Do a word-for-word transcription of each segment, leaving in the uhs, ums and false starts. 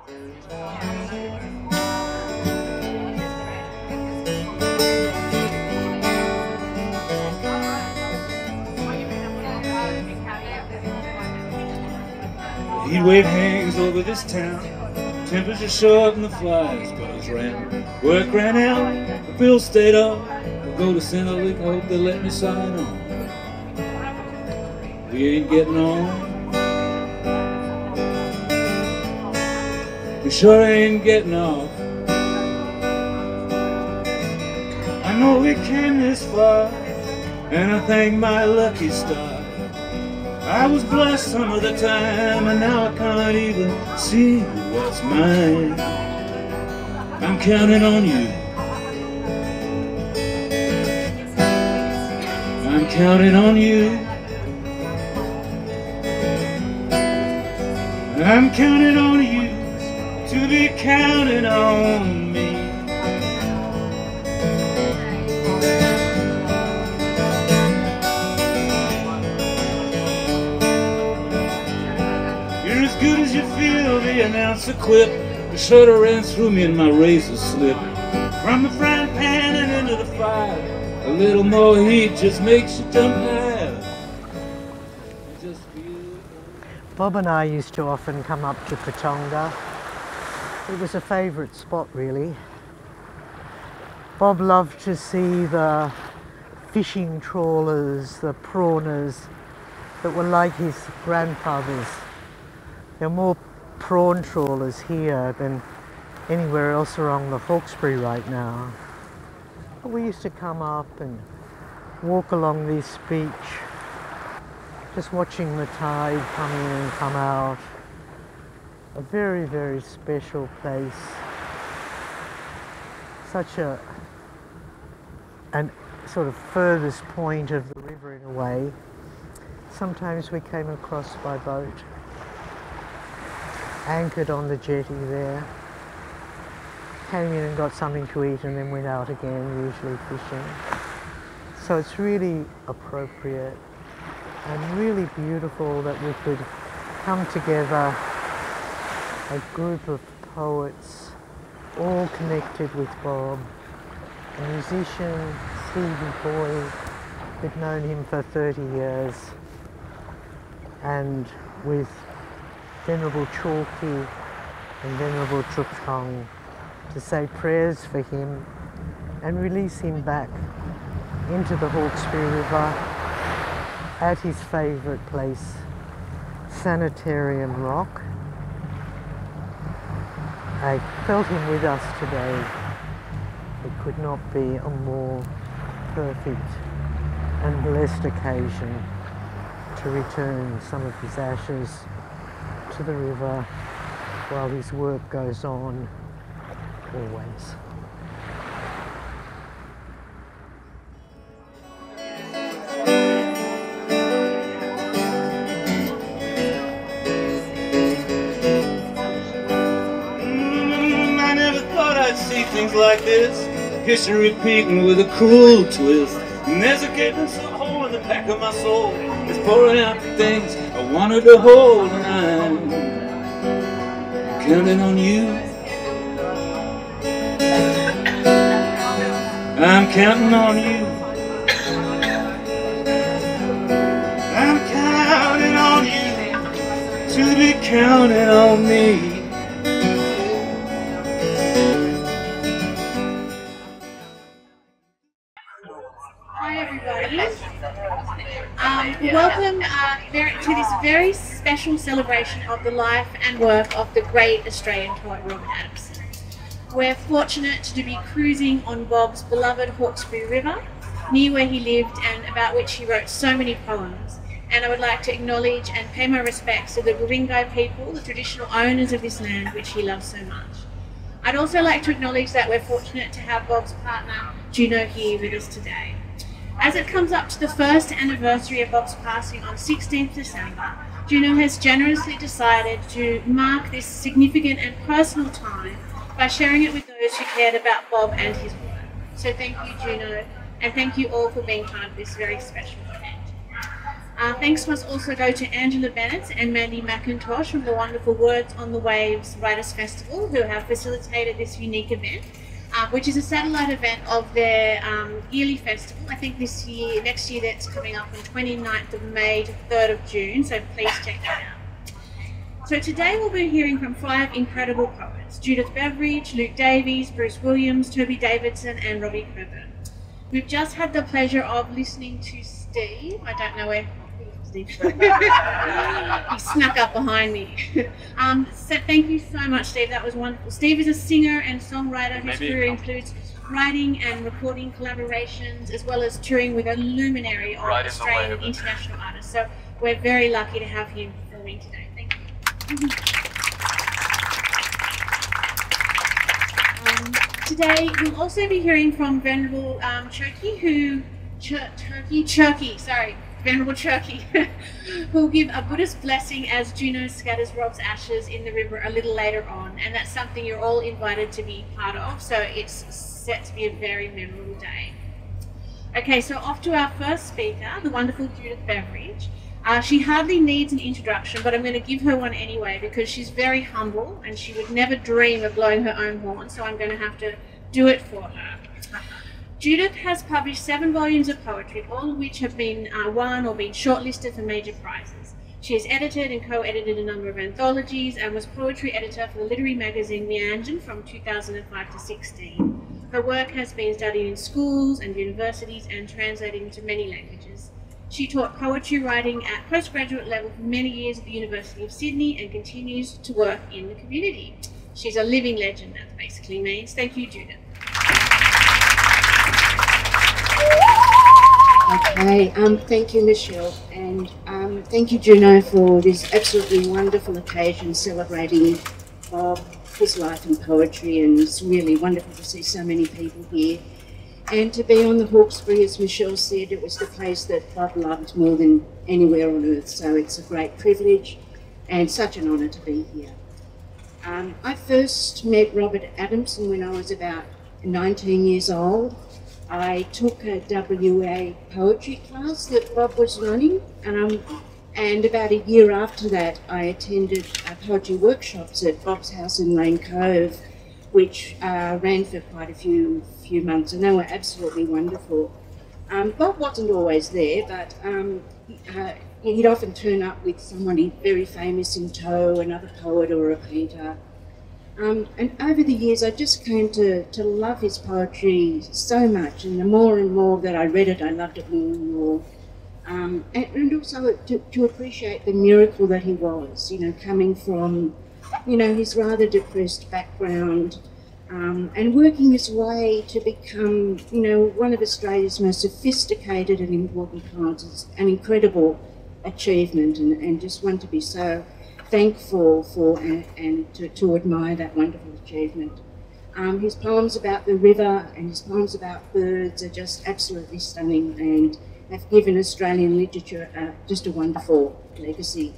Heat wave hangs over this town, temperature short and the flies buzz round. Work ran out, the bill stayed up. I'll go to Saint Luke, I hope they let me sign on. We ain't getting on. We sure ain't getting off. I know we came this far, and I thank my lucky star. I was blessed some of the time, and now I can't even see what's mine. I'm counting on you. I'm counting on you. I'm counting on you to be counting on me. You're as good as you feel, the announcer quip. The shudder ran through me and my razor slipped. From the frying pan and into the fire, a little more heat just makes you jump higher. Just feel... Bob and I used to often come up to Patonga. It was a favourite spot, really. Bob loved to see the fishing trawlers, the prawners that were like his grandfather's. There are more prawn trawlers here than anywhere else along the Hawkesbury right now. But we used to come up and walk along this beach, just watching the tide come in and come out. A very, very special place. Such a an sort of furthest point of the river in a way. Sometimes we came across by boat, anchored on the jetty there, came in and got something to eat and then went out again, usually fishing. So it's really appropriate and really beautiful that we could come together, a group of poets, all connected with Bob, a musician, Stevie Boy, who'd known him for thirty years, and with Venerable Chalky and Venerable Chukchong to say prayers for him and release him back into the Hawkesbury River at his favourite place, Sanitarium Rock. I felt him with us today. It could not be a more perfect and blessed occasion to return some of his ashes to the river while his work goes on, always. Mm, I never thought I'd see things like this, history repeating with a cruel twist. And there's a gaping hole in the back of my soul. It's pouring out the things I wanted to hold, and I'm counting on you. I'm counting on you. I'm counting on you to be counting on me. Hi everybody. Um, welcome uh, very, to this very special celebration of the life and work of the great Australian poet Robert Adamson. We're fortunate to be cruising on Bob's beloved Hawkesbury River, near where he lived and about which he wrote so many poems. And I would like to acknowledge and pay my respects to the Guringai people, the traditional owners of this land which he loves so much. I'd also like to acknowledge that we're fortunate to have Bob's partner Juno here with us today. As it comes up to the first anniversary of Bob's passing on sixteenth December, Juno has generously decided to mark this significant and personal time by sharing it with those who cared about Bob and his work. So thank you, Juno, and thank you all for being part of this very special event. Uh, thanks must also go to Angela Bennett and Mandy McIntosh from the wonderful Words on the Waves Writers Festival, who have facilitated this unique event, uh, which is a satellite event of their um, yearly festival. I think this year, next year that's coming up on twenty-ninth of May to third of June, so please check that out. So today we'll be hearing from five incredible poets: Judith Beveridge, Luke Davies, Bruce Williams, Toby Davidson and Robbie Coburn. We've just had the pleasure of listening to Steve. I don't know where Steve he snuck up behind me. um, so thank you so much, Steve. That was wonderful. Steve is a singer and songwriter whose career includes writing and recording collaborations, as well as touring with a luminary of right Australian in international artists. So we're very lucky to have him performing today. Thank you. um, today we'll also be hearing from Venerable um, Cherky, who Ch Turkey Cherky, sorry. Venerable Cherky, who will give a Buddhist blessing as Juno scatters Rob's ashes in the river a little later on, and that's something you're all invited to be part of, so it's set to be a very memorable day. Okay, so off to our first speaker, the wonderful Judith Beveridge. Uh, she hardly needs an introduction, but I'm going to give her one anyway because she's very humble and she would never dream of blowing her own horn, so I'm going to have to do it for her. Judith has published seven volumes of poetry, all of which have been uh, won or been shortlisted for major prizes. She has edited and co-edited a number of anthologies and was poetry editor for the literary magazine Meanjin from two thousand five to sixteen. Her work has been studied in schools and universities and translated into many languages. She taught poetry writing at postgraduate level for many years at the University of Sydney and continues to work in the community. She's a living legend, that basically means. Thank you, Judith. Okay, um, thank you, Michelle, and um, thank you, Juno, for this absolutely wonderful occasion celebrating Bob, his life and poetry, and it's really wonderful to see so many people here. And to be on the Hawkesbury, as Michelle said, it was the place that Bob loved more than anywhere on earth, so it's a great privilege and such an honour to be here. Um, I first met Robert Adamson when I was about nineteen years old. I took a W A poetry class that Bob was running, um, and about a year after that I attended uh, poetry workshops at Bob's house in Lane Cove, which uh, ran for quite a few few months, and they were absolutely wonderful. Um, Bob wasn't always there, but um, uh, he'd often turn up with someone very famous in tow, another poet or a painter. Um, and over the years I just came to, to love his poetry so much, and the more and more that I read it, I loved it more and more. Um, and, and also to, to appreciate the miracle that he was, you know, coming from, you know, his rather depressed background, um, and working his way to become, you know, one of Australia's most sophisticated and important poets. It's an incredible achievement, and, and just one to be so thankful for and, and to, to admire that wonderful achievement. Um, his poems about the river and his poems about birds are just absolutely stunning and have given Australian literature uh, just a wonderful legacy.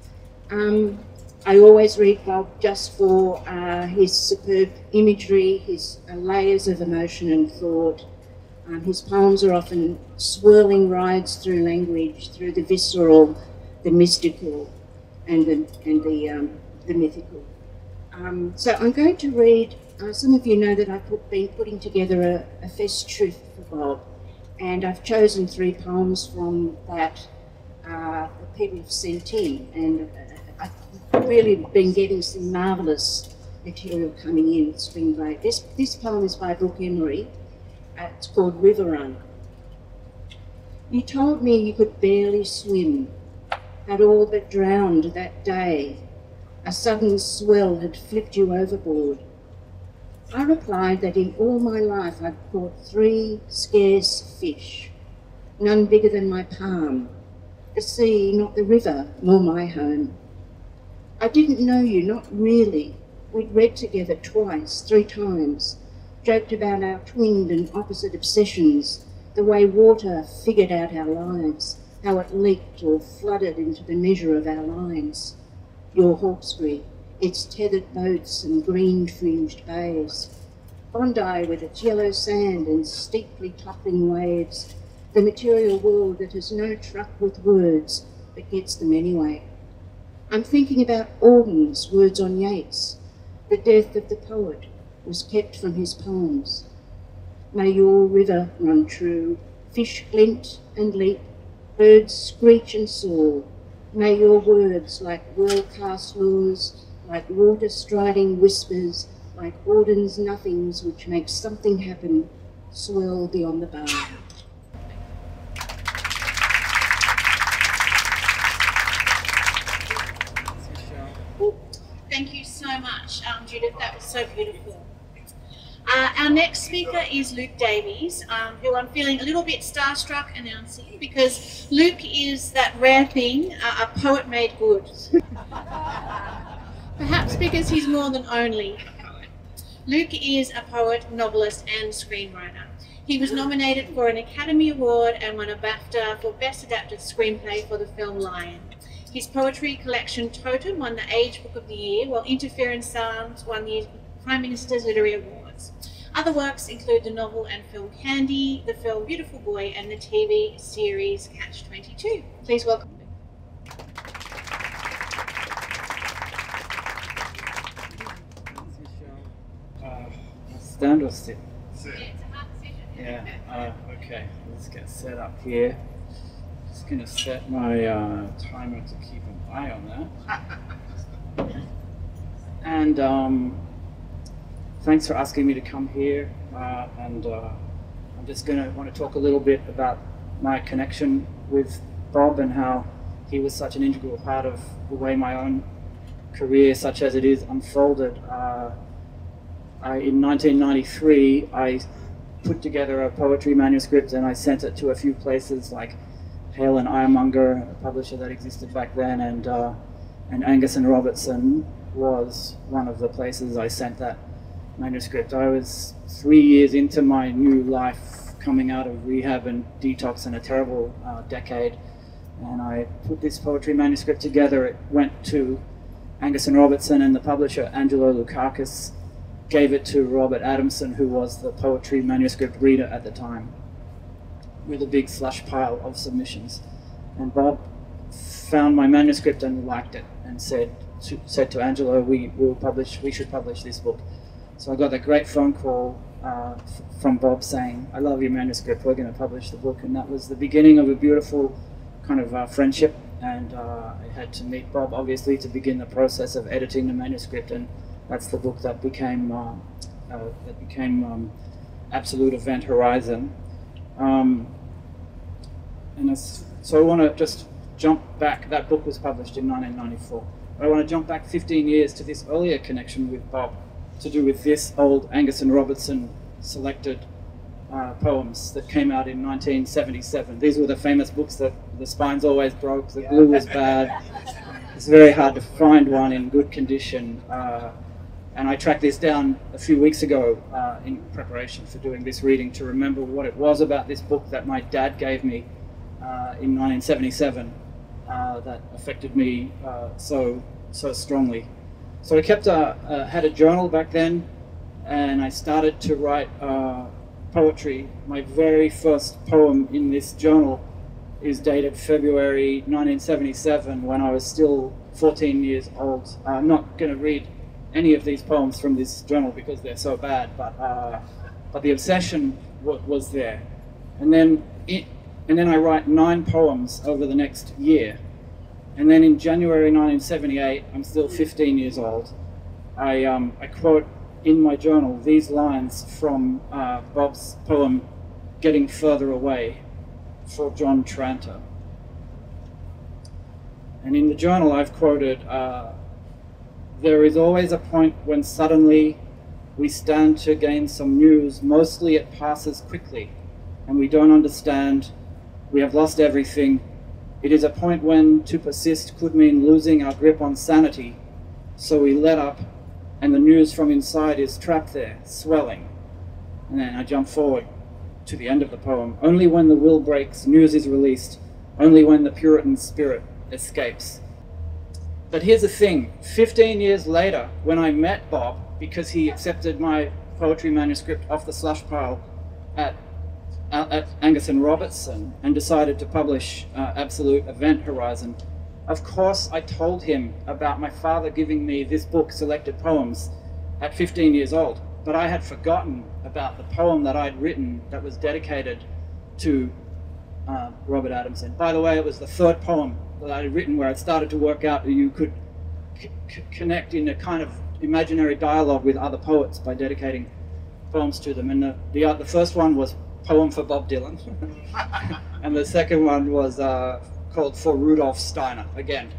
Um, I always read Bob just for uh, his superb imagery, his uh, layers of emotion and thought. Um, his poems are often swirling rides through language, through the visceral, the mystical, and the, and the, um, the mythical. Um, so I'm going to read, uh, some of you know that I've put, been putting together a, a festschrift for Bob, and I've chosen three poems from that uh, that people have sent in, and uh, I've really been getting some marvellous material coming in. It's been great. This, this poem is by Brooke Emery. Uh, it's called River Run. You told me you could barely swim, had all but drowned that day. A sudden swell had flipped you overboard. I replied that in all my life I'd caught three scarce fish, none bigger than my palm. The sea, not the river, nor my home. I didn't know you, not really. We'd read together twice, three times, joked about our twinned and opposite obsessions, the way water figured out our lives, how it leaked or flooded into the measure of our lines. Your Hawkesbury, its tethered boats and green-fringed bays. Bondi with its yellow sand and steeply toppling waves, the the material world that has no truck with words but gets them anyway. I'm thinking about Auden's words on Yeats. The death of the poet was kept from his poems. May your river run true, fish glint and leap, birds screech and soar. May your words, like well-cast lures, like water-striding whispers, like Auden's nothings which make something happen, swell beyond the bar. Thank you so much, um, Judith. That was so beautiful. Uh, our next speaker is Luke Davies, um, who I'm feeling a little bit starstruck announcing because Luke is that rare thing, uh, a poet made good. Perhaps because he's more than only a poet. Luke is a poet, novelist and screenwriter. He was nominated for an Academy Award and won a BAFTA for Best Adapted Screenplay for the film Lion. His poetry collection Totem won the Age Book of the Year, while Interference Sounds won the Prime Minister's Literary Awards. Other works include the novel and film Candy, the film Beautiful Boy, and the T V series Catch twenty-two. Please welcome him. Uh, stand or sit? Yeah, it's a hard decision. Yeah, uh, okay, let's get set up here. Just going to set my uh, timer to keep an eye on that. And um, thanks for asking me to come here. Uh, and uh, I'm just going to want to talk a little bit about my connection with Bob and how he was such an integral part of the way my own career, such as it is, unfolded. Uh, I, in nineteen ninety-three, I put together a poetry manuscript and I sent it to a few places like Hale and Ironmonger, a publisher that existed back then, and uh, and Angus and Robertson was one of the places I sent that manuscript. I was three years into my new life, coming out of rehab and detox in a terrible uh, decade, and I put this poetry manuscript together. It went to Angus and Robertson, and the publisher, Angelo Lukakis, gave it to Robert Adamson, who was the poetry manuscript reader at the time, with a big slush pile of submissions. And Bob found my manuscript and liked it and said to, said to Angelo, we will publish, we should publish this book. So I got a great phone call uh, from Bob saying, I love your manuscript, we're going to publish the book. And that was the beginning of a beautiful kind of uh, friendship. And uh, I had to meet Bob, obviously, to begin the process of editing the manuscript. And that's the book that became, uh, uh, that became um, Absolute Event Horizon. Um, and so I want to just jump back. That book was published in nineteen ninety-four. I want to jump back fifteen years to this earlier connection with Bob, to do with this old Angus and Robertson selected uh, poems that came out in nineteen seventy-seven. These were the famous books that the spines always broke, the glue was bad. It's very hard to find one in good condition. Uh, and I tracked this down a few weeks ago uh, in preparation for doing this reading to remember what it was about this book that my dad gave me uh, in nineteen seventy-seven uh, that affected me uh, so so strongly. So I kept a, uh, had a journal back then, and I started to write uh, poetry. My very first poem in this journal is dated February nineteen seventy-seven, when I was still fourteen years old. I'm not going to read any of these poems from this journal because they're so bad, but uh, but the obsession w was there. And then it, and then I write nine poems over the next year. And then in January nineteen seventy-eight, I'm still fifteen years old, I, um, I quote in my journal these lines from uh, Bob's poem, Getting Further Away, for John Tranter. And in the journal I've quoted, uh, there is always a point when suddenly we stand to gain some news, mostly it passes quickly, and we don't understand, we have lost everything. It is a point when to persist could mean losing our grip on sanity, so we let up, and the news from inside is trapped there, swelling. And then I jump forward to the end of the poem. Only when the will breaks, news is released, only when the Puritan spirit escapes. But here's the thing, fifteen years later, when I met Bob, because he accepted my poetry manuscript off the slush pile at at Angus and Robertson and decided to publish uh, Absolute Event Horizon, of course I told him about my father giving me this book, Selected Poems, at fifteen years old. But I had forgotten about the poem that I'd written that was dedicated to uh, Robert Adamson. By the way, it was the third poem that I'd written where I'd started to work out that you could c connect in a kind of imaginary dialogue with other poets by dedicating poems to them. And the, the, uh, the first one was Poem for Bob Dylan. And the second one was uh, called For Rudolf Steiner, again.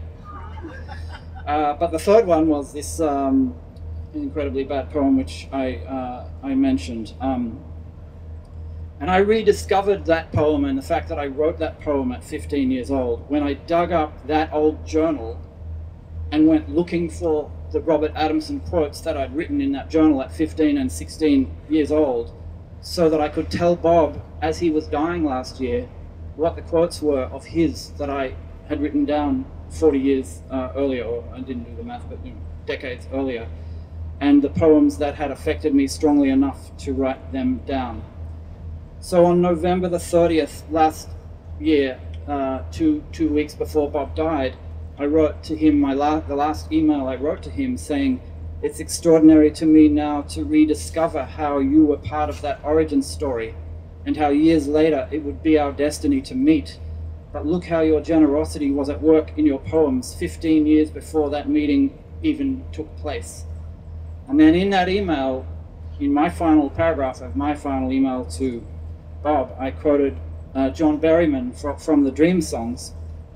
Uh, but the third one was this um, incredibly bad poem which I, uh, I mentioned. Um, and I rediscovered that poem and the fact that I wrote that poem at fifteen years old when I dug up that old journal and went looking for the Robert Adamson quotes that I'd written in that journal at fifteen and sixteen years old, so that I could tell Bob, as he was dying last year, what the quotes were of his that I had written down forty years uh, earlier, or I didn't do the math, but you know, decades earlier, and the poems that had affected me strongly enough to write them down. So on November the thirtieth last year, uh, two, two weeks before Bob died, I wrote to him, my la the last email I wrote to him saying, "It's extraordinary to me now to rediscover how you were part of that origin story and how years later it would be our destiny to meet. But look how your generosity was at work in your poems fifteen years before that meeting even took place." And then in that email, in my final paragraph of my final email to Bob, I quoted uh, John Berryman fr from the Dream Songs.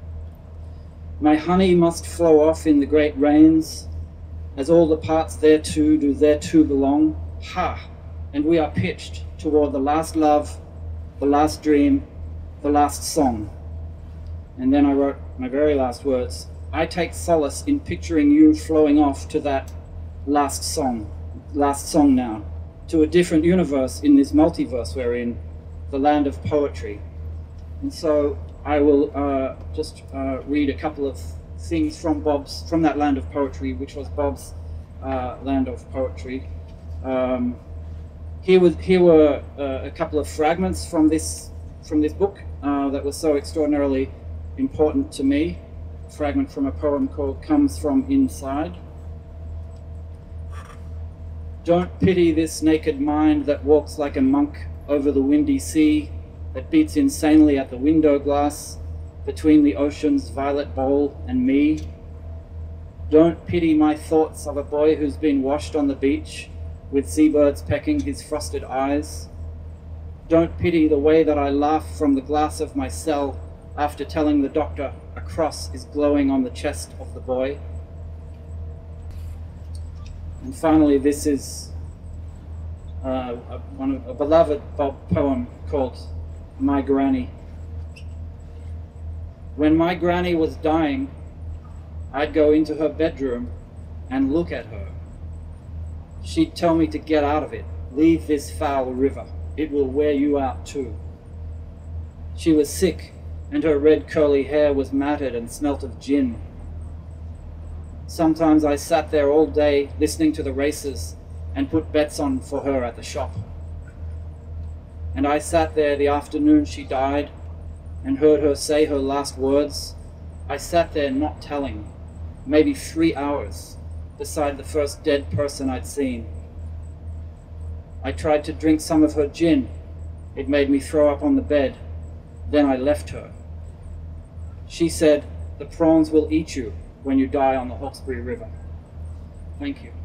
"My honey must flow off in the great rains, as all the parts thereto do thereto belong. Ha! And we are pitched toward the last love, the last dream, the last song." And then I wrote my very last words. "I take solace in picturing you flowing off to that last song, last song now, to a different universe in this multiverse we're in, the land of poetry." And so I will uh, just uh, read a couple of things from Bob's, from that land of poetry, which was Bob's uh, land of poetry. Um, here, was, here were uh, a couple of fragments from this, from this book uh, that was so extraordinarily important to me. A fragment from a poem called Comes From Inside. "Don't pity this naked mind that walks like a monk over the windy sea, that beats insanely at the window glass between the ocean's violet bowl and me. Don't pity my thoughts of a boy who's been washed on the beach with seabirds pecking his frosted eyes. Don't pity the way that I laugh from the glass of my cell after telling the doctor a cross is glowing on the chest of the boy." And finally, this is uh, a, one of, a beloved Bob poem called My Granny. "When my granny was dying, I'd go into her bedroom and look at her. She'd tell me to get out of it, leave this foul river, it will wear you out too. She was sick, and her red curly hair was matted and smelt of gin. Sometimes I sat there all day listening to the races and put bets on for her at the shop. And I sat there the afternoon she died and heard her say her last words. I sat there not telling, maybe three hours, beside the first dead person I'd seen. I tried to drink some of her gin. It made me throw up on the bed. Then I left her. She said, 'The prawns will eat you when you die on the Hawkesbury River.'" Thank you.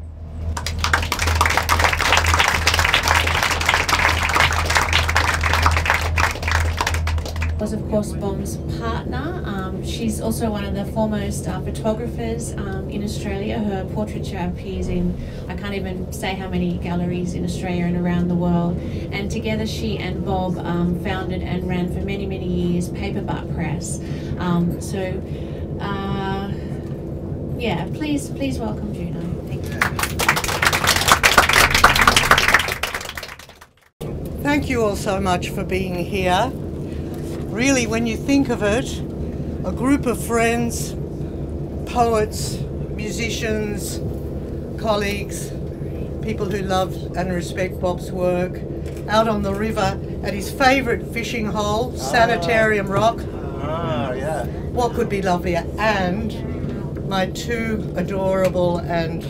Was of course Bob's partner. Um, she's also one of the foremost uh, photographers um, in Australia. Her portraiture appears in, I can't even say how many galleries in Australia and around the world. And together she and Bob um, founded and ran for many, many years Paperback Press. Um, so, uh, yeah, please, please welcome Juno. Thank you. Thank you all so much for being here. Really, when you think of it, a group of friends, poets, musicians, colleagues, people who love and respect Bob's work, out on the river at his favourite fishing hole, Sanitarium Rock. Ah, yeah. What could be lovelier? And my two adorable and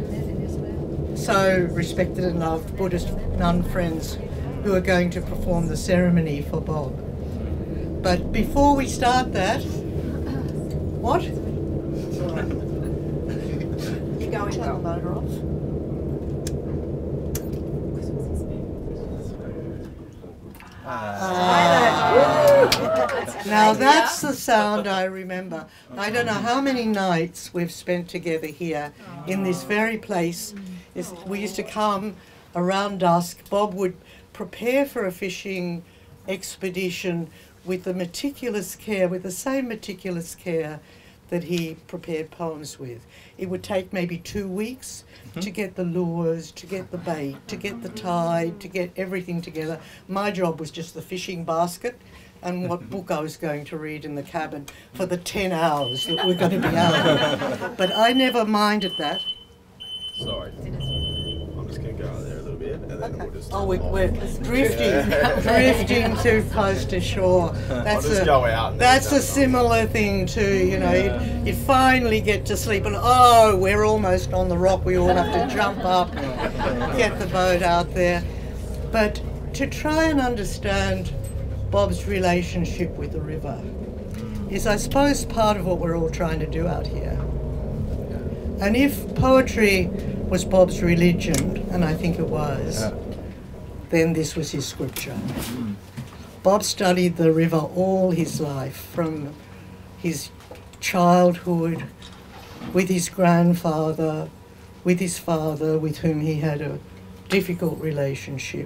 so respected and loved Buddhist nun friends who are going to perform the ceremony for Bob. But before we start that, what? You going to turn the motor off? Ah. Now that's the sound I remember. I don't know how many nights we've spent together here in this very place. We used to come around dusk. Bob would prepare for a fishing expedition with the meticulous care, with the same meticulous care that he prepared poems with. It would take maybe two weeks mm-hmm. to get the lures, to get the bait, to get the tide, to get everything together. My job was just the fishing basket and what book I was going to read in the cabin for the ten hours that we're going to be out. But I never minded that. Sorry. I'm just going to go out there a little bit and then Okay. we'll just... Oh, we, we're drifting, drifting too close to shore. That's I'll just a, go out and That's then a similar thing too, you know. Yeah. You, you finally get to sleep and oh, we're almost on the rock. We all have to jump up, get the boat out there. But to try and understand Bob's relationship with the river is, I suppose, part of what we're all trying to do out here. And if poetry was Bob's religion, and I think it was, yeah. then this was his scripture. Mm. Bob studied the river all his life, from his childhood, with his grandfather, with his father, with whom he had a difficult relationship.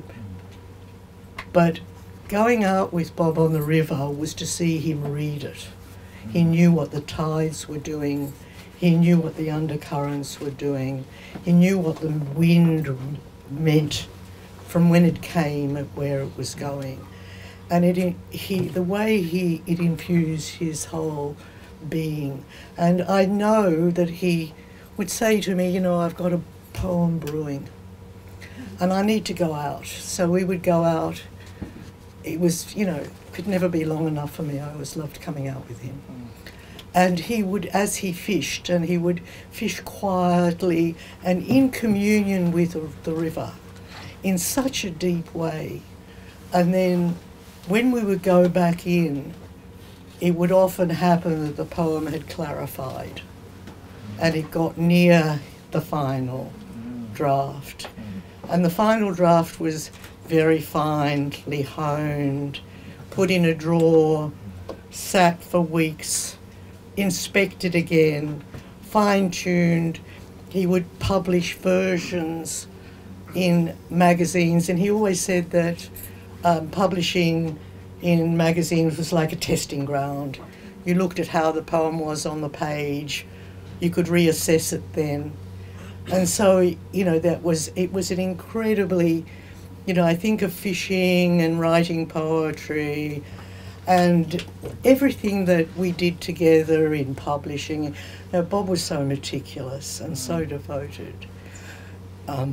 But going out with Bob on the river was to see him read it. He knew what the tides were doing. He knew what the undercurrents were doing. He knew what the wind meant from when it came and where it was going. And it, he, the way he, it infused his whole being. And I know that he would say to me, you know, I've got a poem brewing and I need to go out. So we would go out. It was, you know, could never be long enough for me. I always loved coming out with him. And he would, as he fished, and he would fish quietly and in communion with the river in such a deep way. And then when we would go back in, it would often happen that the poem had clarified and it got near the final draft. And the final draft was very finely honed, put in a drawer, sat for weeks, inspected again, fine-tuned. He would publish versions in magazines, and he always said that um, publishing in magazines was like a testing ground. You looked at how the poem was on the page, you could reassess it then. And so, you know, that was, it was an incredibly, you know, I think of fishing and writing poetry and everything that we did together in publishing. You know, Bob was so meticulous and so devoted. Um,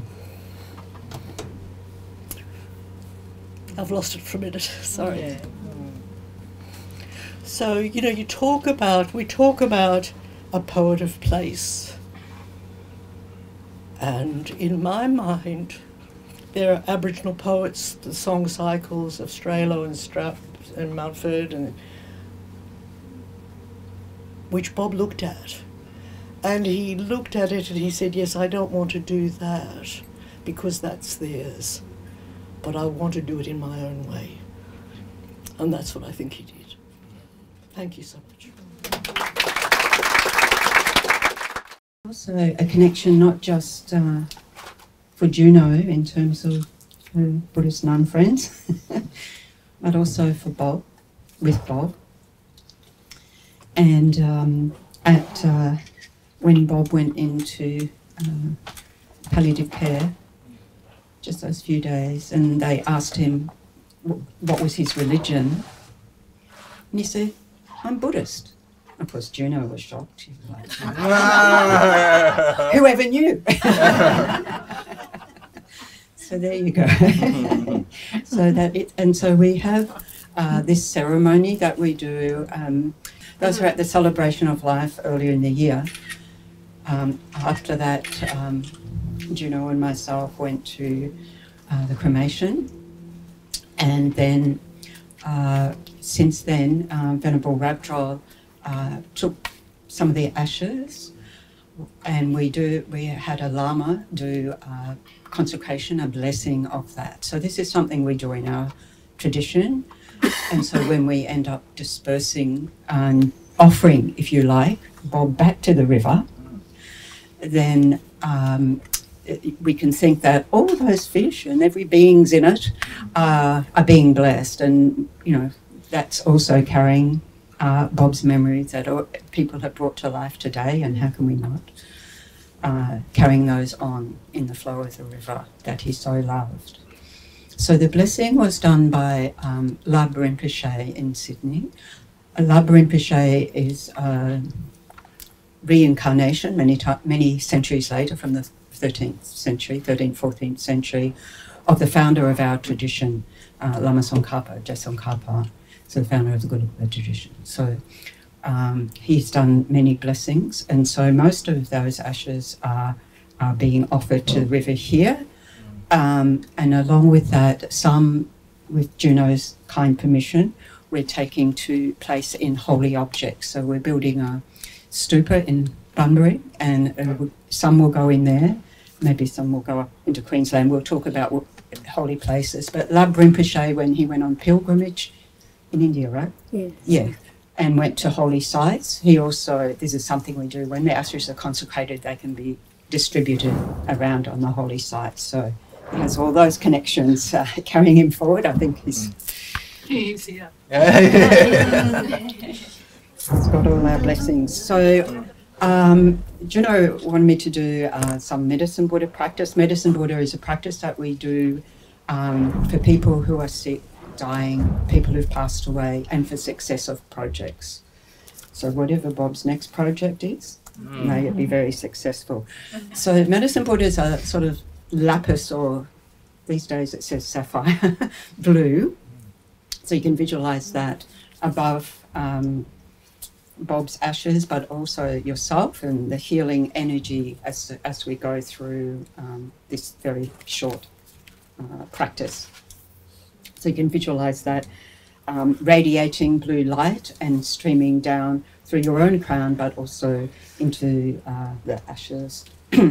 I've lost it for a minute, sorry. Yeah. So, you know, you talk about, we talk about a poet of place. And in my mind, there are Aboriginal poets, the song cycles of Strelo and Strap and Mountford, and which Bob looked at. And he looked at it and he said, yes, I don't want to do that because that's theirs, but I want to do it in my own way. And that's what I think he did. Thank you so much. Also a connection not just uh, for Juno in terms of her Buddhist nun friends, but also for Bob, with Bob. And um, at uh, when Bob went into uh, palliative care, just those few days, and they asked him what was his religion, and he said, I'm Buddhist. Of course, Juno was shocked. She was like, whoever knew? So there you go. So that it, and so we have uh, this ceremony that we do. Um, those were at the Celebration of Life earlier in the year. Um, after that, um, Juno and myself went to uh, the cremation, and then uh, since then, uh, Venerable Rabdrol uh, took some of the ashes, and we do. We had a lama do uh, consecration, a blessing of that. So this is something we do in our tradition, and so when we end up dispersing and offering, if you like, Bob back to the river, then um, we can think that all those fish and every beings in it uh, are being blessed, and you know that's also carrying uh, Bob's memories that people have brought to life today, and how can we not uh, carrying those on in the flow of the river that he so loved. So the blessing was done by um, Lab Rinpoche in Sydney. Lab Rinpoche is uh, reincarnation many many centuries later, from the thirteenth century, thirteenth, fourteenth century, of the founder of our tradition, uh, Lama Tsongkhapa, Tsongkhapa, so the founder of the Good tradition. So um, he's done many blessings, and so most of those ashes are, are being offered to the river here, um, and along with that, some, with Juno's kind permission, we're taking to place in holy objects. So we're building a stupa in Bunbury, and uh, some will go in there, maybe some will go up into Queensland. We'll talk about what, holy places. But Lab Rinpoche, when he went on pilgrimage in India, right? Yes. Yeah, and went to holy sites, he also, this is something we do, when the ashes are consecrated, they can be distributed around on the holy sites. So he has all those connections uh, carrying him forward. I think he's... He's here. It's got all our blessings. So um, Juno wanted me to do uh, some medicine Buddha practice. Medicine Buddha is a practice that we do um, for people who are sick, dying, people who've passed away, and for success of projects. So whatever Bob's next project is, mm. may it be very successful. So medicine Buddha is a sort of lapis, or these days it says sapphire, blue. So you can visualize that above um, Bob's ashes, but also yourself and the healing energy as as we go through um, this very short uh, practice. So you can visualize that um, radiating blue light and streaming down through your own crown, but also into uh, the ashes.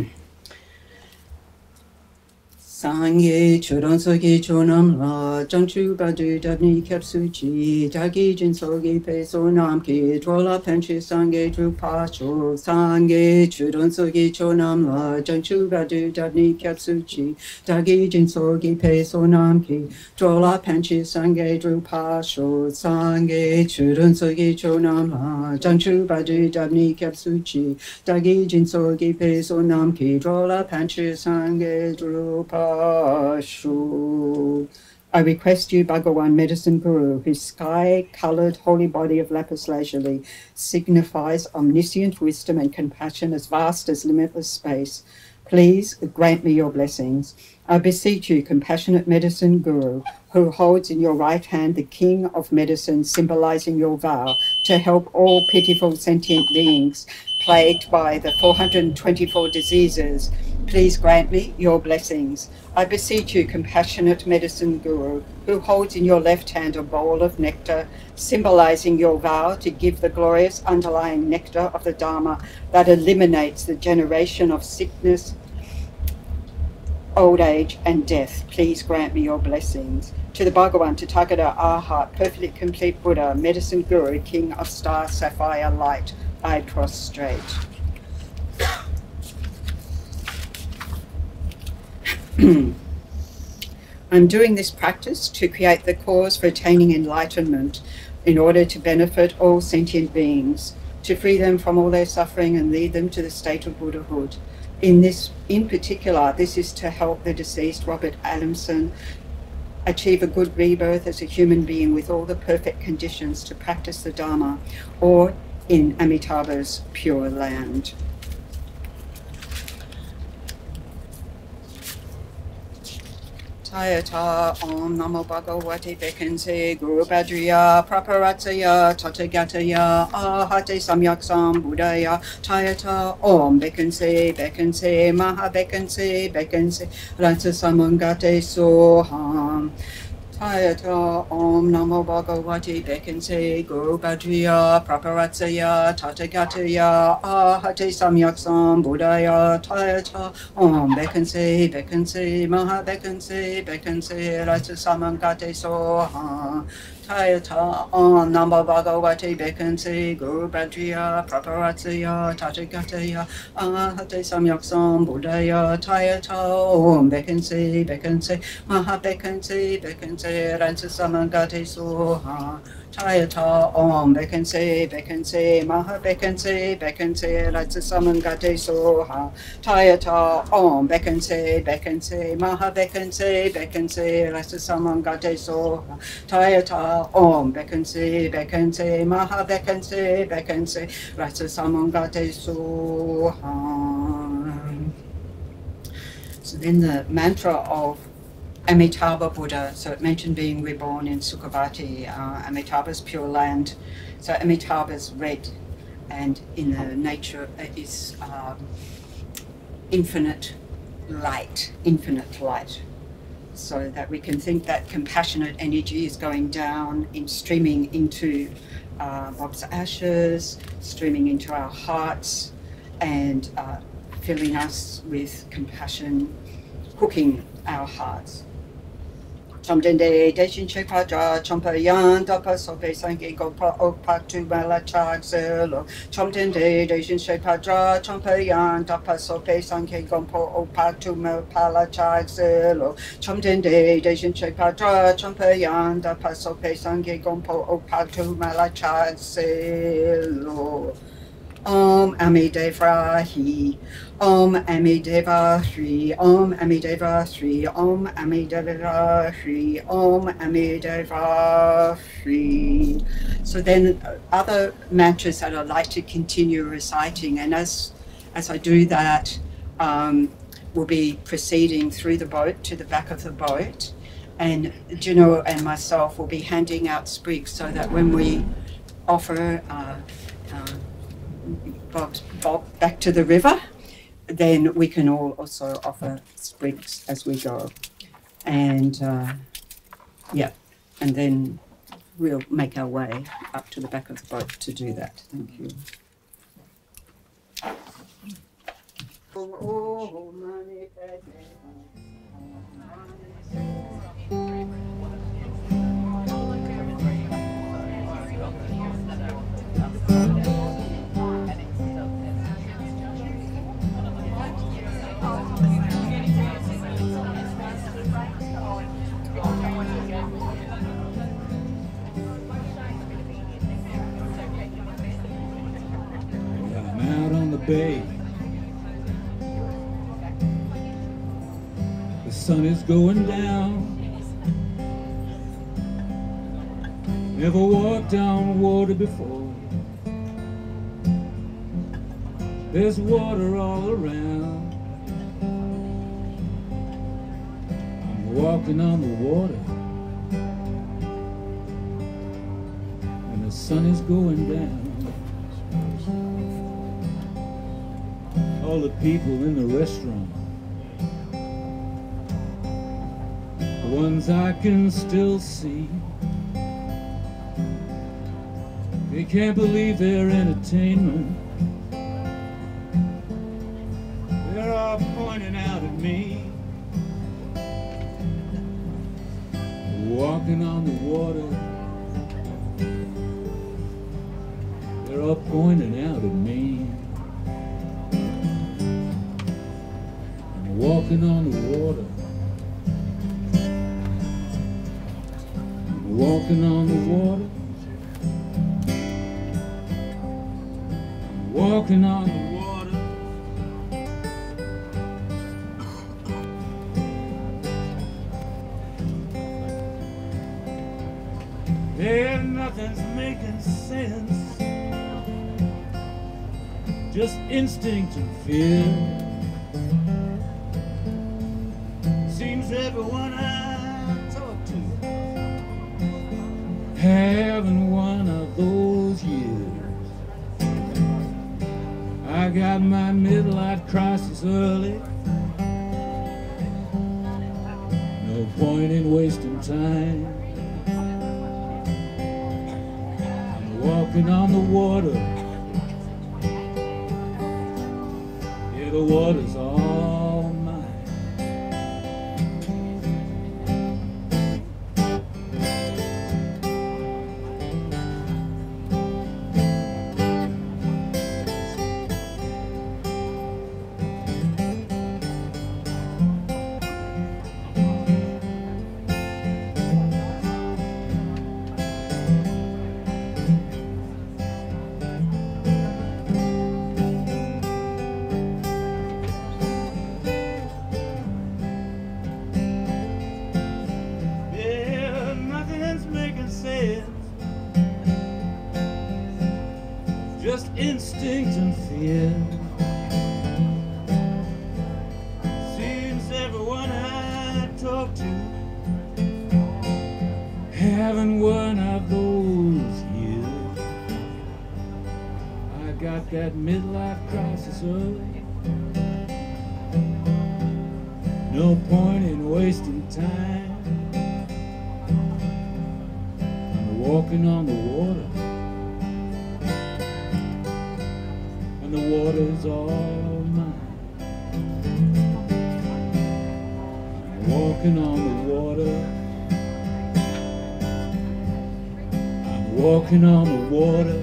Sangye churon sogi chonam la jangchu badu dabni kapsuchi dagi jin sogi peso namki drola penchi sangye drupa cho sangye churon sogi chonam la jangchu badu dabni kapsuchi dagi jin sogi peso namki drola penchi sangye drupa cho sangye churon sogi chonam la jangchu badu dabni kapsuchi dagi jin sogi peso namki drola penchi sangye drupa. I request you, Bhagawan Medicine Guru, whose sky-coloured holy body of lapis lazuli signifies omniscient wisdom and compassion as vast as limitless space, please grant me your blessings. I beseech you, compassionate Medicine Guru, who holds in your right hand the king of medicine, symbolizing your vow to help all pitiful sentient beings plagued by the four hundred twenty-four diseases. Please grant me your blessings. I beseech you, compassionate Medicine Guru, who holds in your left hand a bowl of nectar, symbolizing your vow to give the glorious underlying nectar of the Dharma that eliminates the generation of sickness, old age, and death. Please grant me your blessings. To the Bhagawan, Tathagata, Arhat, perfectly complete Buddha, Medicine Guru, King of Star Sapphire Light, I prostrate. I'm doing this practice to create the cause for attaining enlightenment in order to benefit all sentient beings, to free them from all their suffering and lead them to the state of Buddhahood. In this, in particular, this is to help the deceased Robert Adamson achieve a good rebirth as a human being with all the perfect conditions to practice the Dharma, or in Amitabha's pure land. Tayata Om Namo Bhagavate Bekense Guru Bhadriya Praparatsaya Tathagataya Ahate Samyaksam Buddhaya Tayata Om Bekense Bekense Maha Bekense Bekense Ratsa Samangate Soham Tayata Om Namo Bhagavate Bekense Guru Bhadriya Praparatsaya Tathagataya Ahate Samyaksam Buddhaya Tayata Om Bekense Bekense Maha Bekense Bekense Ratsa Samangate Soha Tayata Om Namo Bhagavate Bekense Guru Bhadriya Praparatsaya Tathagataya Ahate Samyaksam Buddhaya Tayata Om Bekense Bekense Maha Bekense Bekense Ratsa Samangate Soha Tayata Om Bekense Bekense Maha Bekense Bekense Ratsa Samangate Soha Tayata Om Bekense Bekense Maha Bekense Bekense Ratsa Samangate Soha Tayata Om Bekense Bekense Maha Bekense Bekense Ratsa Samangate Soha. So then the mantra of Amitabha Buddha, so it mentioned being reborn in Sukhavati, uh, Amitabha's pure land. So Amitabha's red, and in the nature it is um, infinite light, infinite light. So that we can think that compassionate energy is going down, in streaming into uh, Bob's ashes, streaming into our hearts, and uh, filling us with compassion, cooking our hearts. Chomdende Deshin Shepadra, Chompayan, Dapa Sope Sangi Gopa Opak to Malachak Zelo. Chomdende Deshin Shepadra, Chompayan, Dapa Sope Sangi Gompo Opak to Malachak Zelo. Chomdende Deshin Shepadra, Chompayan, Dapa Sope Sangi Gompo Opak to Malachak Zelo. Om Amideva Hi, Om Amideva Sri, Om Amideva Sri, Om Amideva Sri, Om Amideva Sri. So then other mantras that I'd like to continue reciting, and as, as I do that, um, we'll be proceeding through the boat to the back of the boat, and Juno and myself will be handing out sprigs so that when we offer uh, uh, Bob, Bob back to the river, then we can all also offer sprigs as we go. And uh, yeah, and then we'll make our way up to the back of the boat to do that. Thank you. Bay. The sun is going down. Never walked on water before. There's water all around. I'm walking on the water, and the sun is going down. All the people in the restaurant, the ones I can still see, they can't believe their entertainment. They're all pointing out at me, walking on the water. They're all pointing out at me. Walking on the water, I'm walking on the water, I'm walking on the water. There, nothing's making sense, just instinct and fear. Seems everyone I having one of those years. I got my midlife crisis early. No point in wasting time. I'm walking on the water. Yeah, the water's all mine. Just instinct and fear. Seems everyone I talk to having one of those years. I got that midlife crisis early. No point in wasting time. I'm walking on the water. The water's all mine. I'm walking on the water. I'm walking on the water.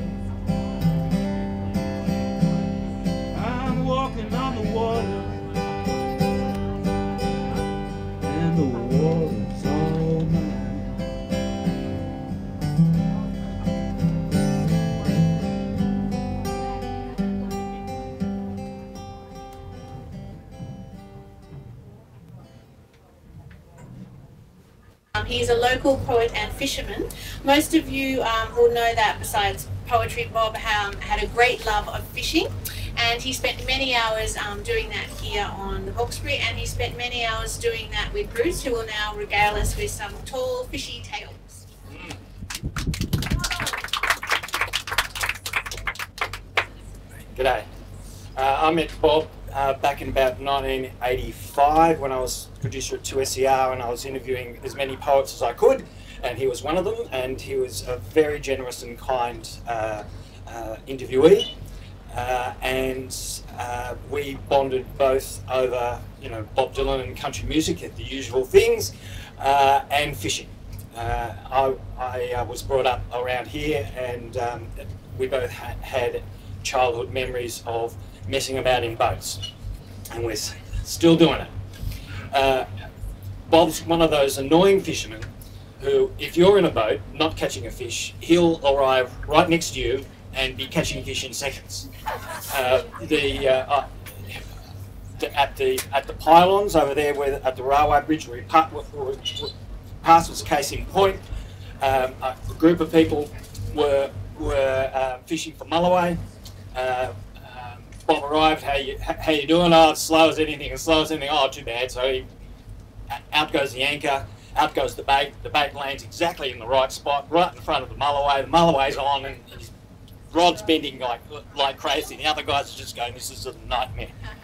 I'm walking on the water. And the water's all mine. He's a local poet and fisherman. Most of you um, will know that besides poetry, Bob um, had a great love of fishing, and he spent many hours um, doing that here on the Hawkesbury, and he spent many hours doing that with Bruce, who will now regale us with some tall fishy tales. G'day. Uh, I met Bob uh, back in about nineteen eighty-five when I was producer at two S E R, and I was interviewing as many poets as I could, and he was one of them, and he was a very generous and kind uh, uh, interviewee, uh, and uh, we bonded both over, you know, Bob Dylan and country music, the usual things, uh, and fishing. Uh, I, I uh, was brought up around here, and um, we both ha had childhood memories of messing about in boats, and we're s still doing it. Uh, Bob's one of those annoying fishermen who, if you're in a boat not catching a fish, he'll arrive right next to you and be catching fish in seconds. Uh, the, uh, uh, the at the at the pylons over there, where at the railway bridge where we pa passed was a case in point. Um, a group of people were were uh, fishing for mulloway. Uh, um, Bob arrived. How you how you doing? Oh, it's slow as anything. As slow as anything. Oh, too bad. So he, out goes the anchor. Out goes the bait. The bait lands exactly in the right spot, right in front of the mulloway. The mulloway's on, and his rod's bending like like crazy. The other guys are just going, "This is a nightmare."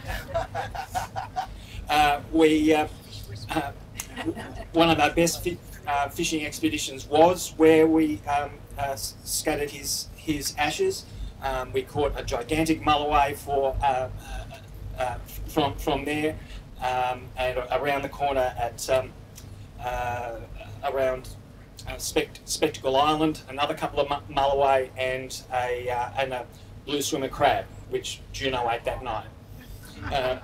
uh, we uh, uh, one of our best fi uh, fishing expeditions was where we um, uh, scattered his his ashes. Um, we caught a gigantic mulloway for uh, uh, uh, from from there, um, and around the corner at um, uh, around uh, Spect Spectacle Island, another couple of mulloway and a uh, and a blue swimmer crab, which Juno ate that night. Uh,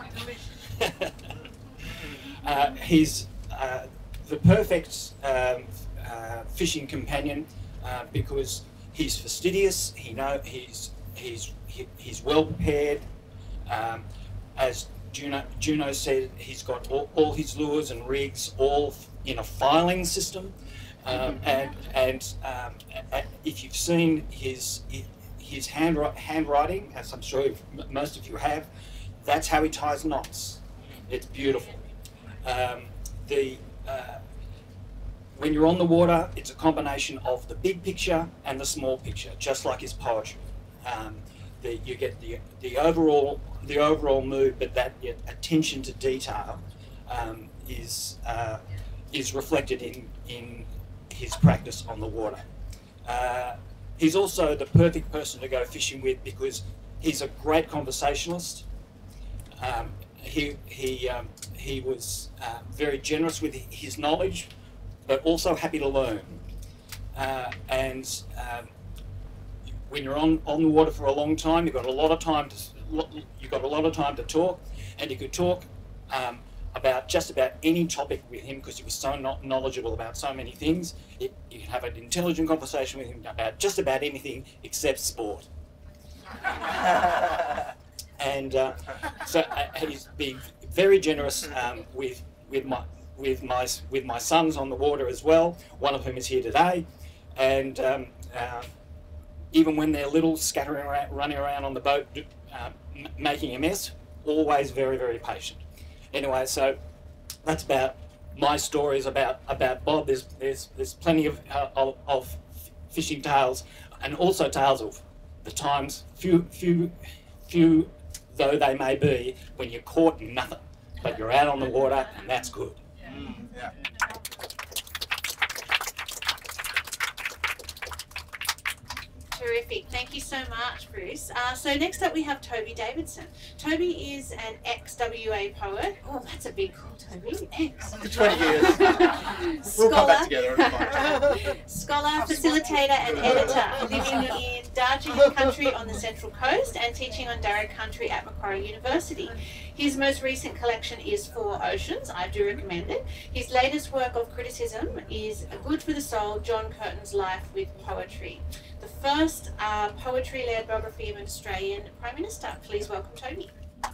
uh, he's uh, the perfect um, uh, fishing companion uh, because he's fastidious. He know he's he's he, he's well prepared. Um, as Juno Juno said, he's got all, all his lures and rigs all in a filing system. Um, and and um, if you've seen his his hand handwriting, as I'm sure most of you have, that's how he ties knots. It's beautiful. Um, the uh, when you're on the water, it's a combination of the big picture and the small picture, just like his poetry. Um, the, you get the the overall the overall mood, but that attention to detail um, is uh, is reflected in in his practice on the water. Uh, he's also the perfect person to go fishing with because he's a great conversationalist. Um, he he um, he was uh, very generous with his knowledge, but also happy to learn. Uh, and um, when you're on on the water for a long time, you've got a lot of time to you've got a lot of time to talk, and you could talk um, about just about any topic with him because he was so not knowledgeable about so many things. It, you can have an intelligent conversation with him about just about anything except sport. And uh, so uh, he's been very generous um, with with my with my with my sons on the water as well. One of whom is here today, and um, uh, even when they're little, scattering around, running around on the boat, uh, making a mess, always very very patient. Anyway, so that's about my stories about about Bob. There's there's there's plenty of uh, of, of fishing tales, and also tales of the times, few few few though they may be, when you're caught in nothing, but you're out on the water, and that's good. Mm, yeah. Terrific. Thank you so much, Bruce. Uh, so next up we have Toby Davidson. Toby is an ex-W A poet. Oh, that's a big call, Toby. Ex. twenty years. We'll come back together. Scholar, facilitator and editor, living in Darjeeling country on the Central Coast and teaching on Darug country at Macquarie University. His most recent collection is Four Oceans. I do recommend it. His latest work of criticism is Good for the Soul, John Curtin's Life with Poetry. The first uh, poetry-led biography of an Australian Prime Minister. Please welcome Toby.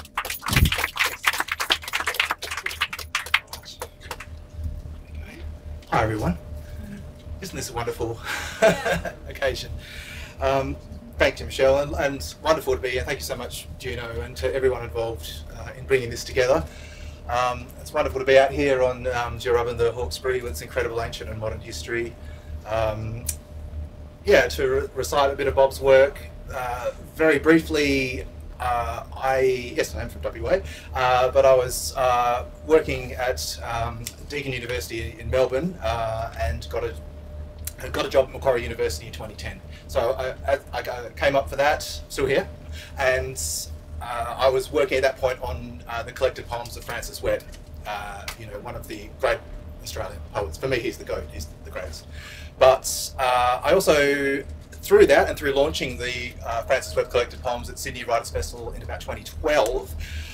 Hi everyone. Isn't this a wonderful occasion? Um, thank you, Michelle, and, and wonderful to be here. Thank you so much, Juno, and to everyone involved uh, in bringing this together. Um, it's wonderful to be out here on um, Jirrub and the Hawkesbury with its incredible ancient and modern history. Um, yeah, to re recite a bit of Bob's work. Uh, very briefly, uh, I, yes, I am from W A, uh, but I was uh, working at um, Deakin University in Melbourne uh, and got a I got a job at Macquarie University in twenty ten. So I, I, I came up for that, still here, and uh, I was working at that point on uh, the collected poems of Francis Webb, uh, you know, one of the great Australian poets. For me, he's the GOAT, he's the greatest. But uh, I also, through that and through launching the uh, Francis Webb collected poems at Sydney Writers' Festival in about twenty twelve,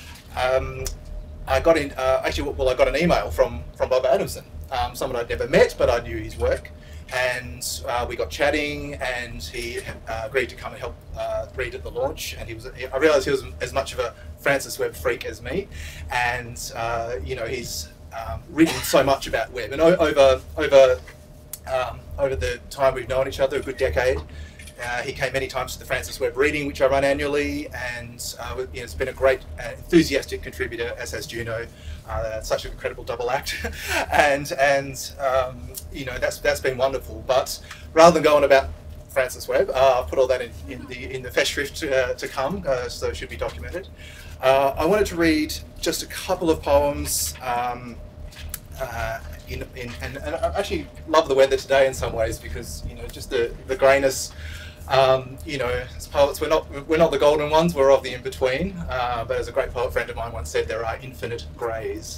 um, I got in, uh, actually, well, I got an email from, from Bob Adamson, um, someone I'd never met, but I knew his work. And uh, we got chatting, and he uh, agreed to come and help uh, read at the launch. And he was, I realised he was as much of a Francis Webb freak as me, and uh, you know, he's um, written so much about Webb. And over over um, over the time we've known each other, a good decade, uh, he came many times to the Francis Webb reading, which I run annually, and uh, you know, it's been a great, uh, enthusiastic contributor, as has Juno. Uh, such an incredible double act, and and um, you know, that's that's been wonderful. But rather than go on about Francis Webb, uh, I've put all that in, in the in the Festschrift to, uh, to come, uh, so it should be documented. Uh, I wanted to read just a couple of poems. Um, uh, in, in and, and I actually love the weather today in some ways because you know just the the greyness. Um, you know, as poets, we're not we're not the golden ones. We're of the in between. Uh, but as a great poet friend of mine once said, there are infinite greys.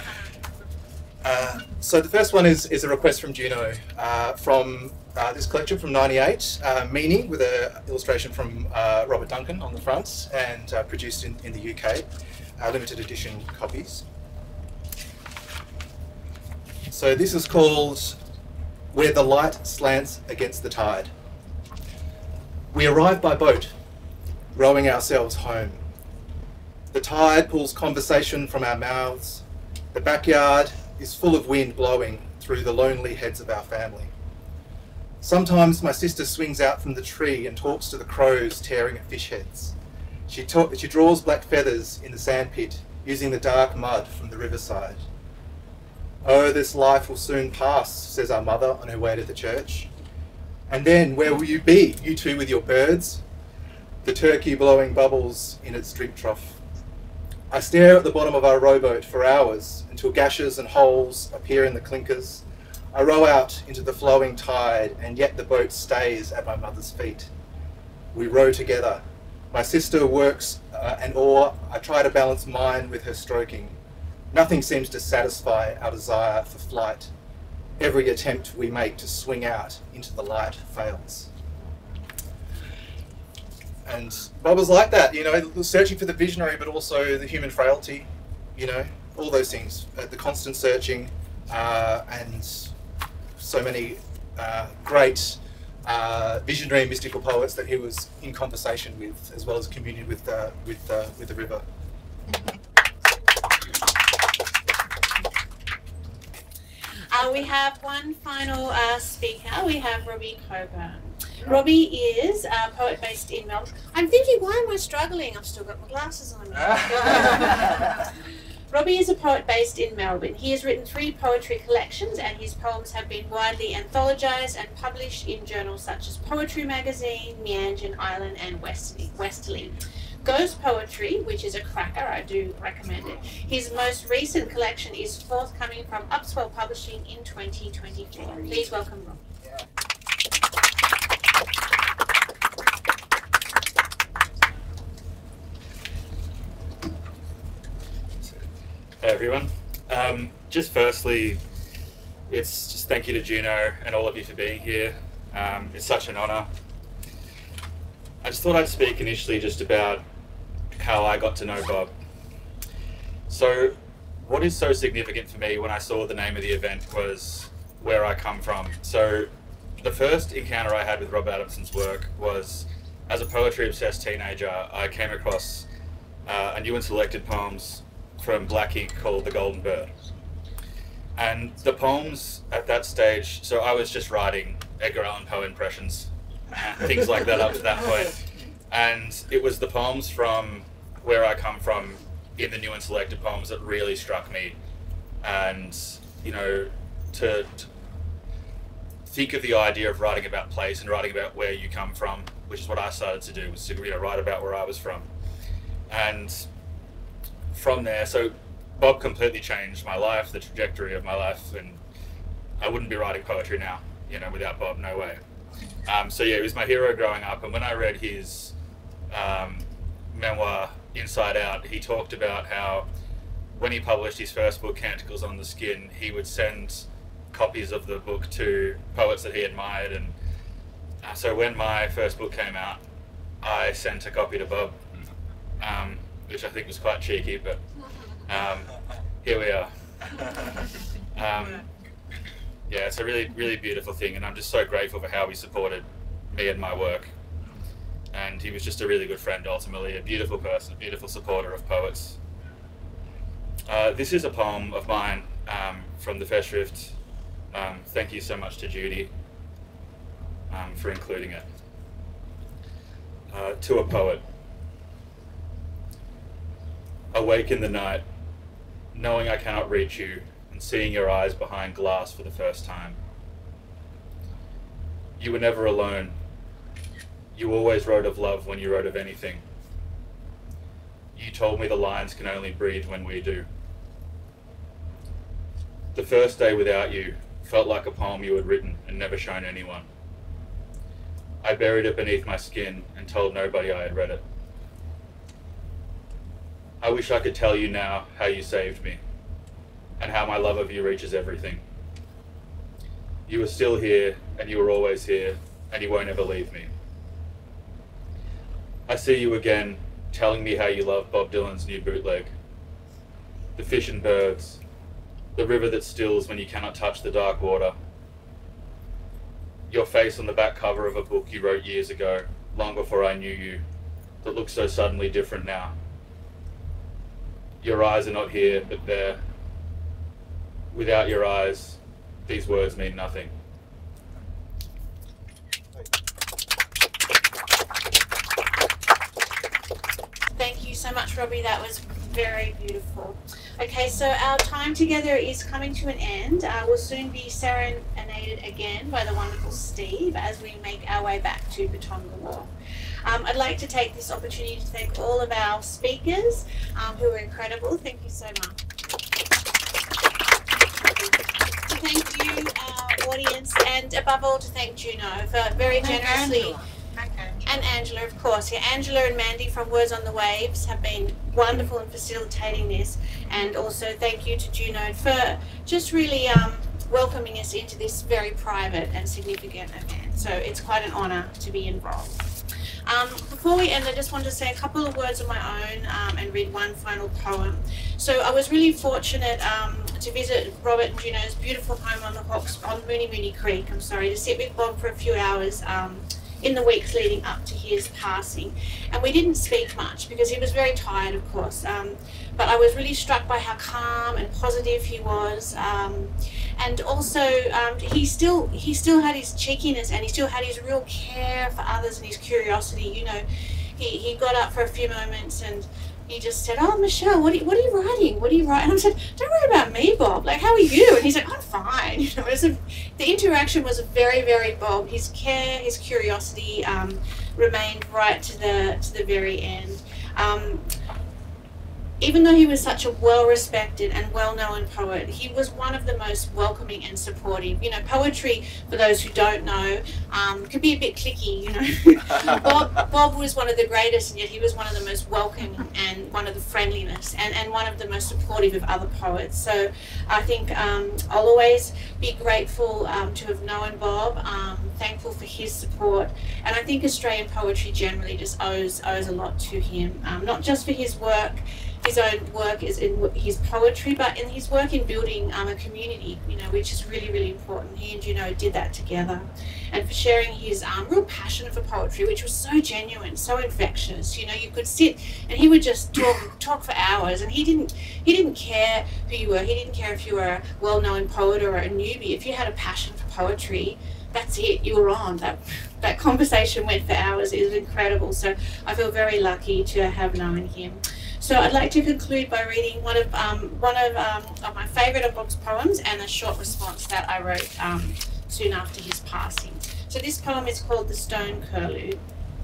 Uh, so the first one is is a request from Juno uh, from uh, this collection from ninety-eight, uh, Meaning, with an illustration from uh, Robert Duncan on the front, and uh, produced in in the U K, uh, limited edition copies. So this is called Where the Light Slants Against the Tide. We arrive by boat, rowing ourselves home. The tide pulls conversation from our mouths. The backyard is full of wind blowing through the lonely heads of our family. Sometimes my sister swings out from the tree and talks to the crows tearing at fish heads. She, she draws black feathers in the sandpit using the dark mud from the riverside. Oh, this life will soon pass, says our mother on her way to the church. And then where will you be, you two with your birds? The turkey blowing bubbles in its drink trough. I stare at the bottom of our rowboat for hours until gashes and holes appear in the clinkers. I row out into the flowing tide, and yet the boat stays at my mother's feet. We row together. My sister works uh, an oar. I try to balance mine with her stroking. Nothing seems to satisfy our desire for flight. Every attempt we make to swing out into the light fails. And Bob was like that, you know, searching for the visionary, but also the human frailty, you know, all those things, uh, the constant searching, uh, and so many uh, great uh, visionary and mystical poets that he was in conversation with, as well as communion with, uh, with, uh, with the river. Uh, we have one final uh, speaker. We have Robbie Coburn. Robbie is a poet based in Melbourne. I'm thinking, why am I struggling? I've still got my glasses on. Robbie is a poet based in Melbourne. He has written three poetry collections, and his poems have been widely anthologised and published in journals such as Poetry Magazine, Meanjin Island, and Westerly. Westerly. Ghost Poetry, which is a cracker, I do recommend it. His most recent collection is forthcoming from Upswell Publishing in twenty twenty-four. Please welcome Robbie. Hey everyone. Um, just firstly, it's just thank you to Juno and all of you for being here. Um, it's such an honour. I just thought I'd speak initially just about how I got to know Bob. So what is so significant for me when I saw the name of the event was where I come from. So the first encounter I had with Rob Adamson's work was as a poetry obsessed teenager. I came across uh, a new and selected poems from Black Ink called The Golden Bird. And the poems at that stage, so I was just writing Edgar Allan Poe impressions, things like that up to that point. And it was the poems from where I come from in the new and selected poems that really struck me. And, you know, to, to think of the idea of writing about place and writing about where you come from, which is what I started to do, was to, you know, write about where I was from. And from there, so Bob completely changed my life, the trajectory of my life, and I wouldn't be writing poetry now, you know, without Bob, no way. Um, so yeah, he was my hero growing up, and when I read his um, memoir, Inside Out, he talked about how when he published his first book, Canticles on the Skin, he would send copies of the book to poets that he admired, and uh, so when my first book came out, I sent a copy to Bob, um, which I think was quite cheeky, but um, here we are. Um, yeah, it's a really, really beautiful thing, and I'm just so grateful for how he supported me and my work. And he was just a really good friend, ultimately, a beautiful person, a beautiful supporter of poets. Uh, this is a poem of mine um, from the Festschrift. Um, thank you so much to Judy um, for including it. Uh, to a poet. Awake in the night, knowing I cannot reach you, and seeing your eyes behind glass for the first time. You were never alone. You always wrote of love when you wrote of anything. You told me the lines can only breathe when we do. The first day without you felt like a poem you had written and never shown anyone. I buried it beneath my skin and told nobody I had read it. I wish I could tell you now how you saved me, and how my love of you reaches everything. You are still here, and you are always here, and you won't ever leave me. I see you again, telling me how you love Bob Dylan's new bootleg. The fish and birds, the river that stills when you cannot touch the dark water. Your face on the back cover of a book you wrote years ago, long before I knew you, that looks so suddenly different now. Your eyes are not here, but there. Without your eyes, these words mean nothing. Thank you so much, Robbie. That was Very beautiful. Okay, so our time together is coming to an end. Uh, we'll soon be serenaded again by the wonderful Steve as we make our way back to Patonga Wharf. Um, I'd like to take this opportunity to thank all of our speakers um, who were incredible. Thank you so much. To thank you, our audience, and above all to thank Juno for very generously. And Angela, of course. Yeah, Angela and Mandy from Words on the Waves have been wonderful in facilitating this. And also thank you to Juno for just really um, welcoming us into this very private and significant event. So it's quite an honour to be involved. Um, before we end, I just want to say a couple of words of my own um, and read one final poem. So I was really fortunate um, to visit Robert and Juno's beautiful home on the Hawks, on Mooney Mooney Creek, I'm sorry, to sit with Bob for a few hours um, in the weeks leading up to his passing. And we didn't speak much because he was very tired, of course. Um, but I was really struck by how calm and positive he was. Um, and also, um, he still he still had his cheekiness, and he still had his real care for others and his curiosity. You know, he, he got up for a few moments and he just said, "Oh, Michelle, what are you, what are you writing? What are you writing?" And I said, "Don't worry about me, Bob. Like, how are you?" And he's like, "I'm fine." You know, it was a, the interaction was very, very Bob. His care, his curiosity um, remained right to the to the very end. Um, even though he was such a well-respected and well-known poet, he was one of the most welcoming and supportive. You know, poetry, for those who don't know, um, can be a bit cliquey, you know. Bob, Bob was one of the greatest, and yet he was one of the most welcoming and one of the friendliness and, and one of the most supportive of other poets. So I think um, I'll always be grateful um, to have known Bob, um, thankful for his support, and I think Australian poetry generally just owes, owes a lot to him, um, not just for his work, his own work is in his poetry, but in his work in building um, a community, you know, which is really, really important. He and Juno did that together. And for sharing his um, real passion for poetry, which was so genuine, so infectious. You know, you could sit and he would just talk talk for hours, and he didn't he didn't care who you were. He didn't care if you were a well-known poet or a newbie. If you had a passion for poetry, that's it, you were on. That that conversation went for hours. It was incredible. So I feel very lucky to have known him. So I'd like to conclude by reading one of um, one of, um, of my favourite of Bob's poems and a short response that I wrote um, soon after his passing. So this poem is called The Stone Curlew.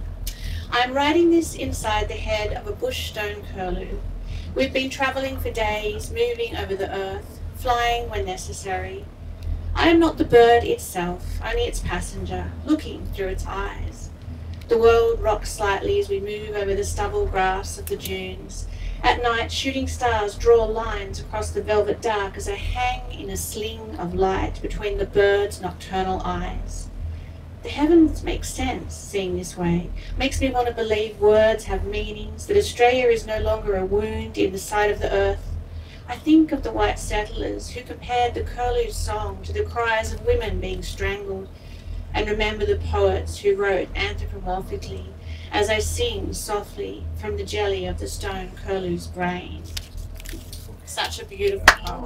I am writing this inside the head of a bush stone curlew. We've been travelling for days, moving over the earth, flying when necessary. I am not the bird itself, only its passenger, looking through its eyes. The world rocks slightly as we move over the stubble grass of the dunes. At night, shooting stars draw lines across the velvet dark as I hang in a sling of light between the bird's nocturnal eyes. The heavens make sense, seeing this way. Makes me want to believe words have meanings, that Australia is no longer a wound in the side of the earth. I think of the white settlers who compared the curlew's song to the cries of women being strangled, and remember the poets who wrote anthropomorphically as I sing softly from the jelly of the stone curlew's brain. Such a beautiful poem.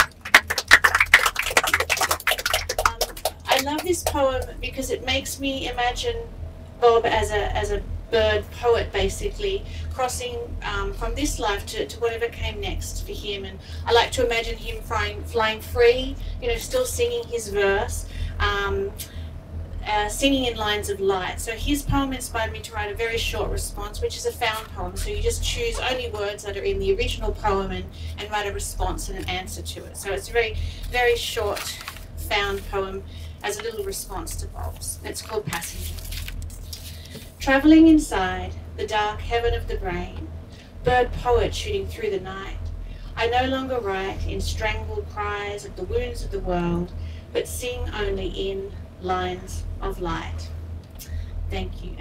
Um, I love this poem because it makes me imagine Bob as a as a bird poet, basically crossing um, from this life to, to whatever came next for him. And I like to imagine him flying, flying free, you know, still singing his verse. Um, Uh, singing in lines of light. So his poem inspired me to write a very short response, which is a found poem. So you just choose only words that are in the original poem and, and write a response and an answer to it. So it's a very, very short found poem as a little response to Bob's. It's called Passenger. Travelling inside the dark heaven of the brain, bird poet shooting through the night, I no longer write in strangled cries of the wounds of the world, but sing only in lines of light. Thank you.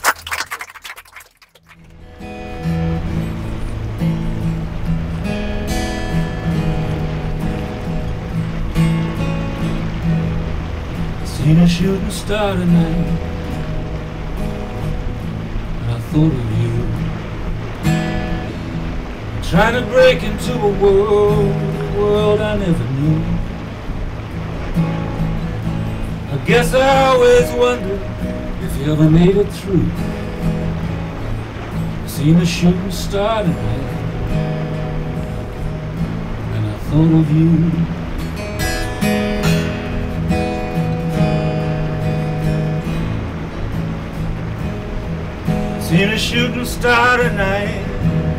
Seen a shooting star tonight, and I thought of you, trying to break into a world, a world I never knew. I guess I always wondered if you ever made it through. Seen a shooting star tonight, thought of you. Seen a shooting star tonight,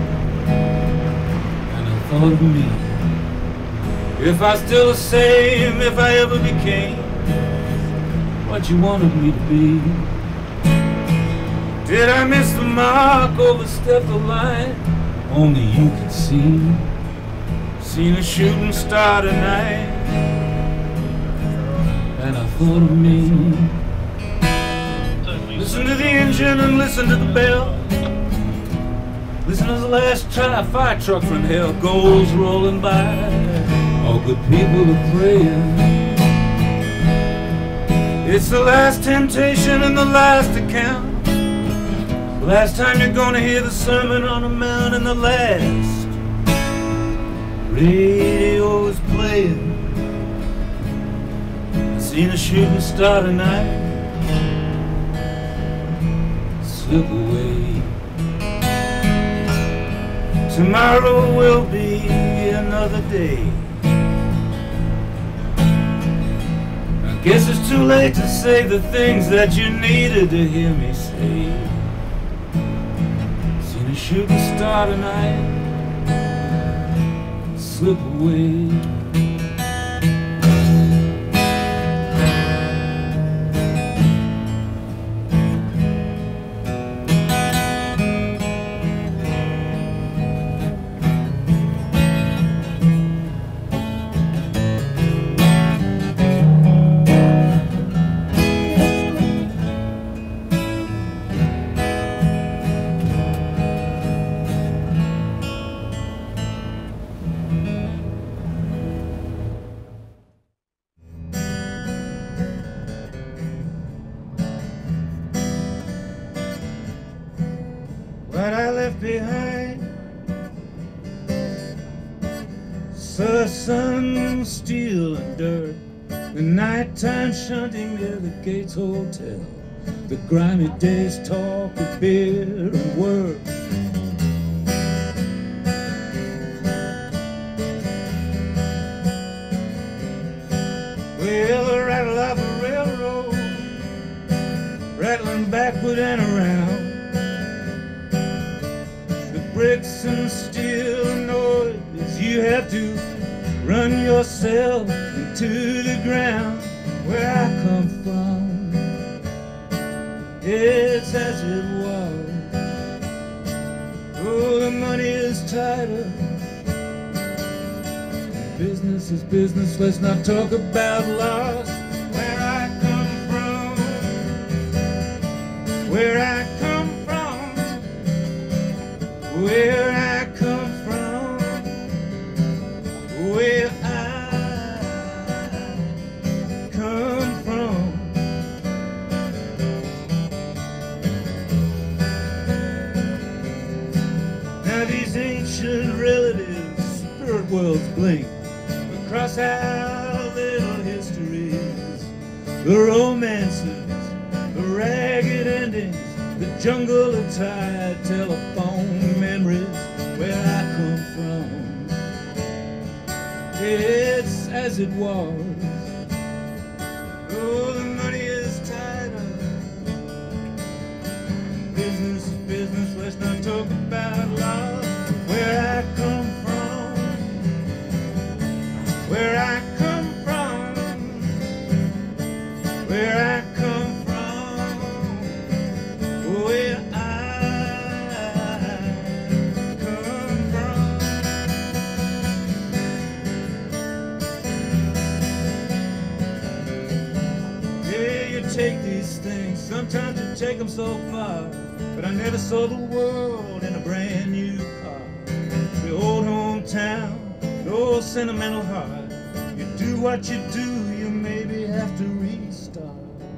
and I thought of me. If I still the same, if I ever became what you wanted me to be. Did I miss the mark, overstep the line? Only you can see. Seen a shooting star tonight, and I thought of me. Listen to the engine and listen to the bell. Listen as the last tri fire truck from hell goes rolling by. All good people are praying. It's the last temptation and the last account. The last time you're gonna hear the Sermon on the Mount, and the last radio is playing. I seen a shooting star tonight slip away. Tomorrow will be another day. I guess it's too late to say the things that you needed to hear me say. Seen a shooting star tonight slip away. What I left behind, so sun, steel and dirt, the nighttime shunting near the Gates Hotel, the grimy days talk of beer and work. Well, the rattle of a railroad, rattling backward and around, bricks and steel noise, you have to run yourself into the ground. Where I come from, it's as it was. Oh, the money is tighter, business is business, let's not talk about loss. Where I come from, where I come from, where I come from, where I come from. Now these ancient relatives, spirit worlds blink across our little histories, the romances, the ragged endings, the jungle of tired telephone memories. Where I come from, it's as it was. Oh, the money is tighter, business is business, let's not talk about love. Where I come from, where I come from, where I come from, where I come from. Yeah, you take these things, sometimes you take them so far, but I never saw the world in a brand new car. The old hometown, the old sentimental heart. You do what you do, you maybe have to restart.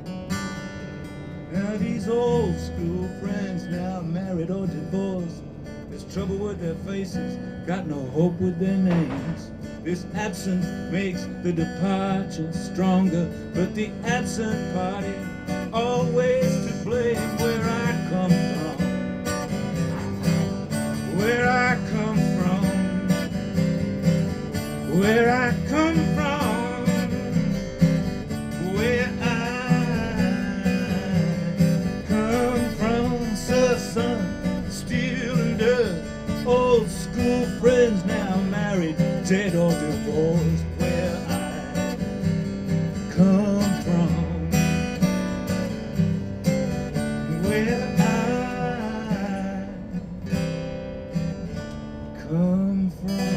Now these old school friends, now married or divorced, there's trouble with their faces, got no hope with their names. This absence makes the departure stronger, but the absent party always to blame. Where I come from, where I come from, where I come from, where I come from. So sun, steel and dirt, old school friends now married, dead or divorced. Where I come from, where I come from.